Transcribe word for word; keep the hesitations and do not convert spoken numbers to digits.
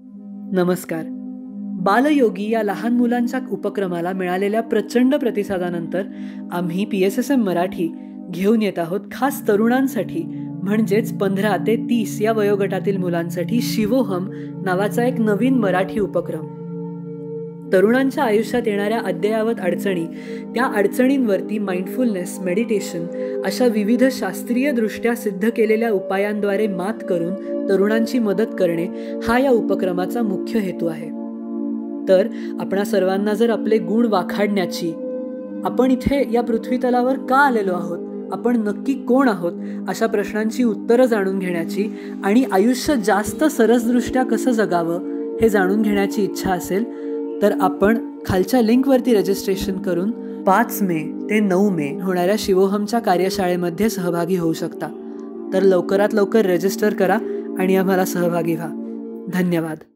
नमस्कार. बालयोगी या लहान मुलांच्या उपक्रमाला मिळालेल्या प्रचंड प्रतिसादानंतर आम्ही P S S M Marathi घेऊन येत आहोत खास तरुणांसाठी म्हणजेच पंधरा ते तीस या वयोगटातील मुलांसाठी शिवोहम नावाचा एक नवीन मराठी उपक्रम. तरुणांच्या आयुष्यात येणाऱ्या अद्ययावत अडचणी, त्या अडचणींवरती माइंडफुलनेस, मेडिटेशन अशा विविध शास्त्रीय दृष्ट्या सिद्ध केलेल्या उपायांद्वारे मात करून तरुणांची मदत करणे हा या उपक्रमाचा मुख्य हेतू आहे. तर आपणा सर्वांना जर आपले गुण वाखाडण्याची, आपण इथे या पृथ्वीतलावर का आलेलो आहोत, आपण नक्की कोण आहोत अशा प्रश्नांची उत्तरं जाणून घेण्याची आणि आयुष्य जास्त सरसदृष्ट्या कसं जगावं हे जाणून घेण्याची इच्छा असेल तर आपण खालच्या लिंकवरती रजिस्ट्रेशन करून पाच मे ते नऊ मे होणाऱ्या शिवोहमच्या कार्यशाळेमध्ये सहभागी होऊ शकता. तर लवकरात लवकर रजिस्टर करा आणि आम्हाला सहभागी व्हा. धन्यवाद.